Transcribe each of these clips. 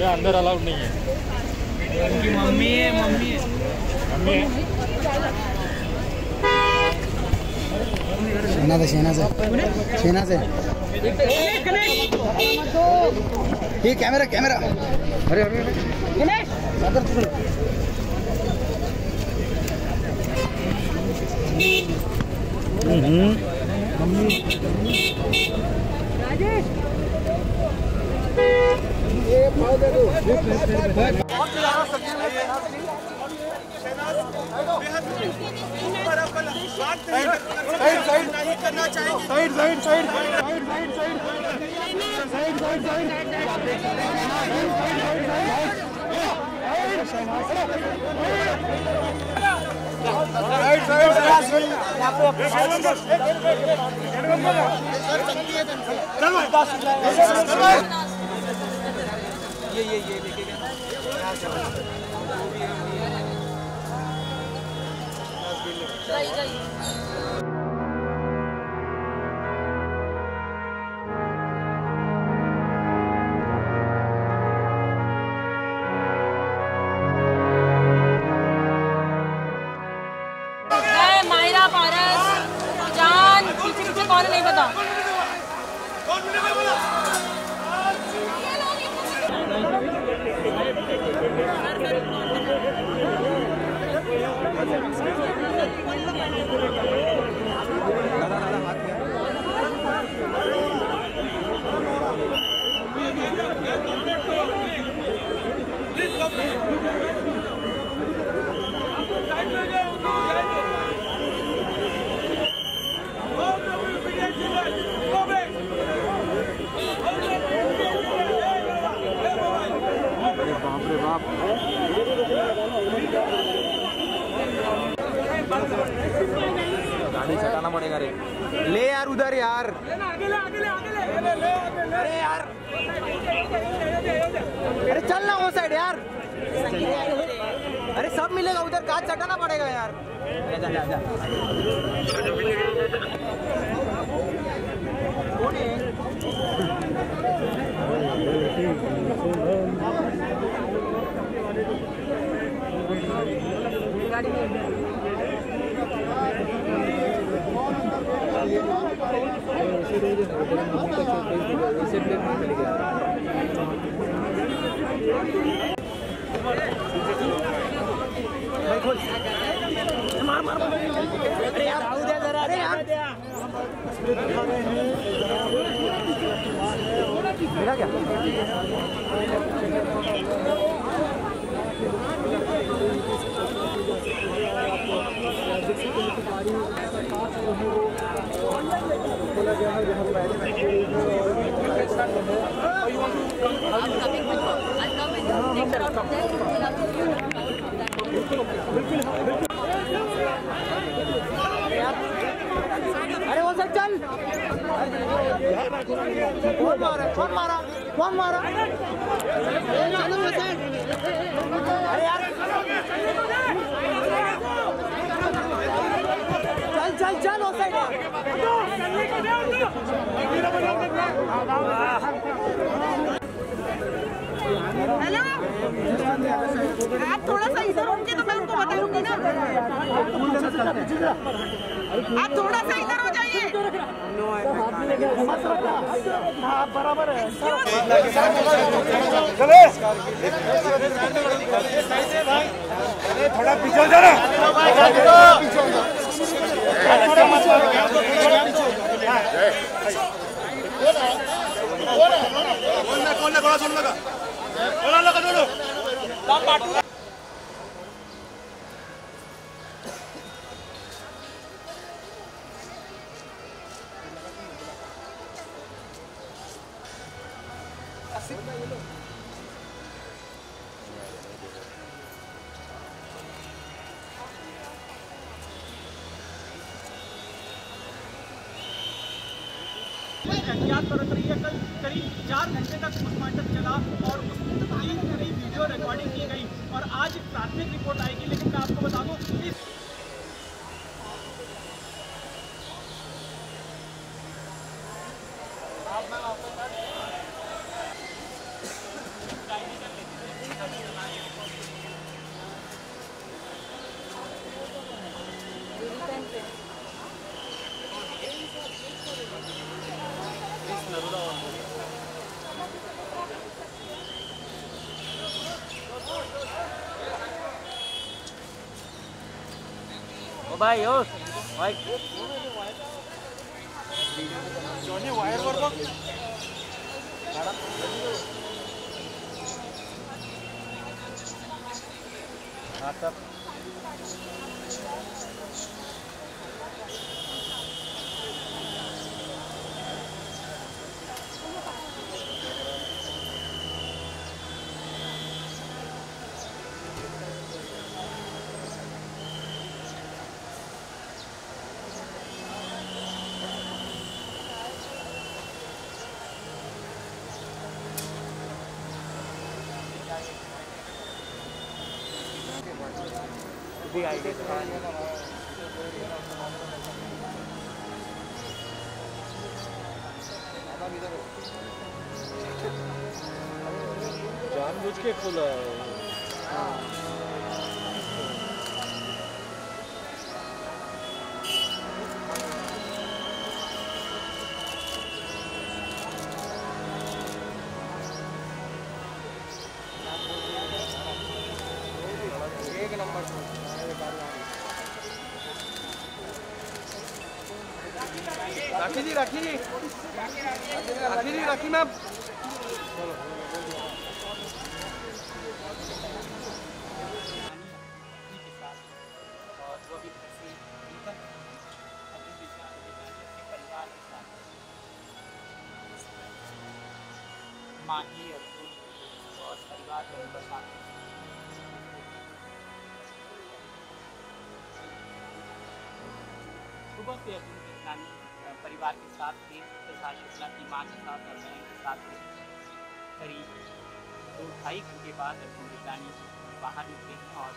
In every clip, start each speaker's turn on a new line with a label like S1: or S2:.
S1: अरे अंदर अलाउड नहीं है।
S2: उनकी मम्मी है, मम्मी है,
S1: मम्मी है।
S3: शहनाज है, शहनाज है। ये कैमरा कैमरा। अरे अरे मम्मी राजेश ये पाव दे दो। साइड नहीं करना चाहिए। Side side side side side side side side ये लेके गया।
S4: मायरा पारस जान पीछे पीछे कौन नहीं पता।
S2: गाड़ी चलाना पड़ेगा रे। ले यार उधर यार। अरे यार अरे चल ना वो साइड यार। अरे सब मिलेगा उधर, कांच चटाना पड़ेगा यार। जा जा जा। कौन है? गाड़ी मार मार। अरे यार अरे यार मिला क्या? बोला गया है जहाँ पहले अरे वो सब चल। कौन मारा कौन मारा कौन मारा? अरे यार चल चल चल वो साइड।
S4: हेलो आप थोड़ा सा इधर होंगे तो मैं उनको बताऊंगी ना। आप थोड़ा सा इधर हो जाइए।
S3: बराबर है। थोड़ा पीछे जा रहा।
S5: अज्ञात बरत रही है। कल करीब 4 घंटे तक पोस्टमार्टम चला और उसकी वीडियो रिकॉर्डिंग की गई और आज प्राथमिक रिपोर्ट आएगी। लेकिन मैं आपको बता दूं इस
S2: भाई हो भाई
S3: जॉनी वायर वर बघ
S2: आता भी आइडिया
S3: जानबूझ के खुला है एक नंबर राखी जी राखी जी राखी जी राखी मैम
S5: माही अर्जुन और परिवार के उनका साथ सुबह से अर्जुन की नानी परिवार के साथ थे, सिद्धार्थ शुक्ला की मां के साथ और बहन के साथ थे। करीब 2-2.5 घंटे बाद अर्जुन विज्ञानी बाहर निकले हैं और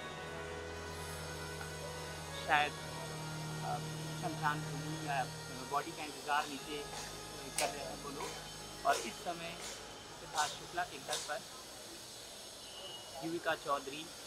S5: शायद शमशान भूमि या बॉडी का इंतज़ार नीचे कर रहे हैं वो लोग। और इस समय सिद्धार्थ शुक्ला के घर पर युविका चौधरी